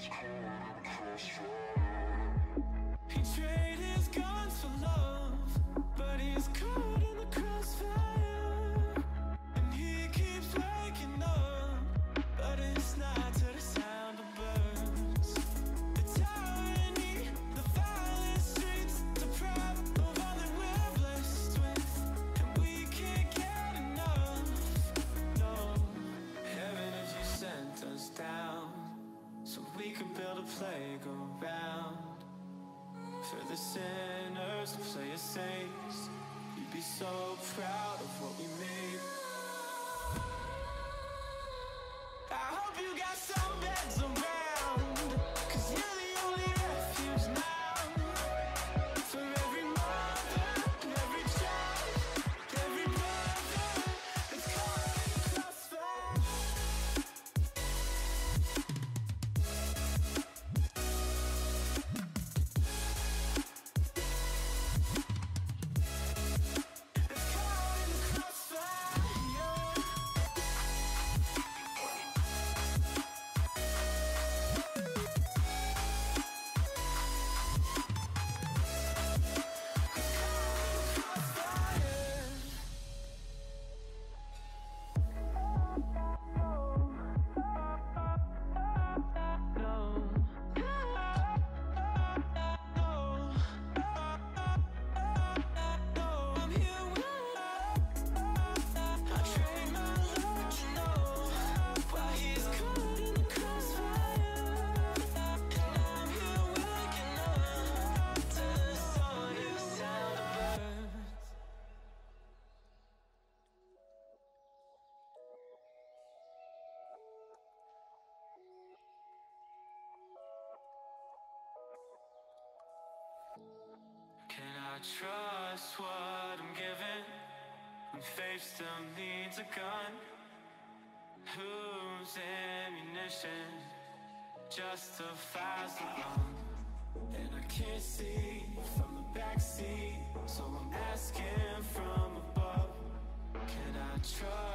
He traded his guns for love, but he's caught in the crossfire. And he keeps waking up, but it's not to the sound of birds. The tyranny, the violent streets, the pride of all that we're blessed with, and we can't get enough. No, heaven, if you sent us down so we could build a playground for the sinners to play as saints, you'd be so proud of what we made. I hope you got some beds around, 'cause you're the only refuge now. For every mother and every child, every brother that's caught in the crossfire. Can I trust what I'm given when faith still needs a gun? Whose ammunition justifies the run? And I can't see from the backseat, so I'm asking from above. Can I trust